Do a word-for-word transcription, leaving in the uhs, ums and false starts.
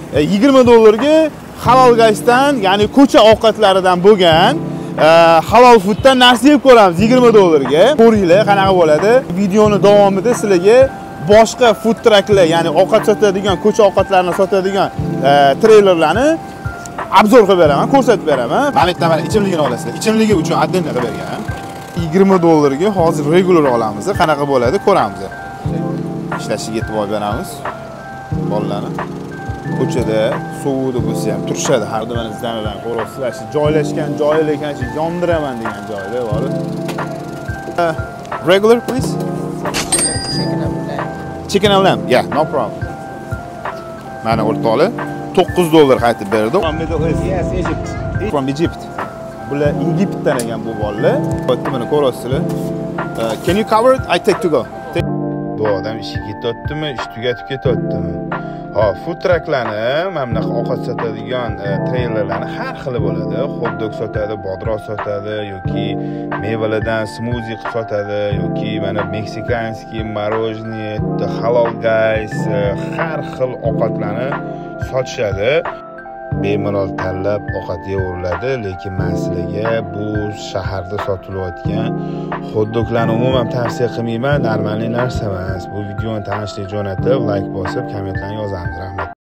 yigirma dollarga halol gaysdan, ya'ni ko'cha ovqatlaridan bo'lgan halol fooddan narsa yeb ko'ramiz yigirma dollarga. Ko'ringlar qanaqa bo'ladi. Videoni davomida sizlarga boshqa food trucklar, ya'ni ovqat sotadigan, ko'cha ovqatlarini sotadigan treylerlarni obzor qilib beraman, ko'rsatib beraman. Mana bitta mana ichimligini olasizlar. Ichimligi uchun отдельно qilib bergan. yigirma dollarga hozir regular olamiz. Qanaqa bo'ladi ko'ramiz. Ishlashiga e'tibor beramiz. Bolalarni ko'chada suvda bo'lsa ham turishadi. Har doim izlanadan ko'rasizlar. Shu joylashgan joyi lekin shu yondiraman degan joyda bor. Regular please. Chicken and lamb. Chicken and lamb. Yeah, no problem. Mana o'rtoqlar to'qqiz dollar qaytib berdi. From Middle East. Yes, Egypt. From Egypt. Bular Egiptdan ekan bu bolalar. Bitta mana ko'rasizlar. Can you cover it? I take to go. Bu odam ishga ketayotdimi, ish tugatib ketayotdimi? Ha, food trucklarni, mana bunaqa ovqat sotadigan treylerlarni har xili bo'ladi. Hot dog sotadi, bodroq sotadi yoki mevalardan smuzi qilib sotadi yoki mana meksikanskiy morojniy, halol guys, har xil ovqatlarni sotishadi. Bemalol tanlab ovqat yeyaveriladi, lekin men sizlarga bu shaharda sotilayotgan hot doglarni umuman tavsiya qilmayman. Normalniy narsa emas. Bu videoni tanishlik jo'natib, like bosib, kommentlarni yozamiz. Rahmat.